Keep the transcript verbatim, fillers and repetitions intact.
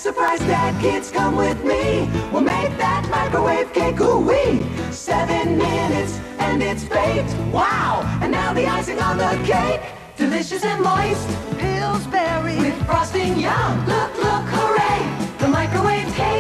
surprise, Dad, kids, come with me. We'll make that microwave cake, ooh-wee. Seven minutes and it's baked, wow! And now the icing on the cake, delicious and moist. Pillsbury with frosting, yum! Look, look, hooray! The microwave cake